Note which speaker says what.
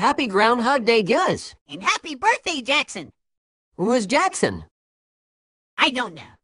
Speaker 1: Happy Groundhog Day, Gus.
Speaker 2: And happy birthday, Jackson.
Speaker 1: Who is Jackson?
Speaker 2: I don't know.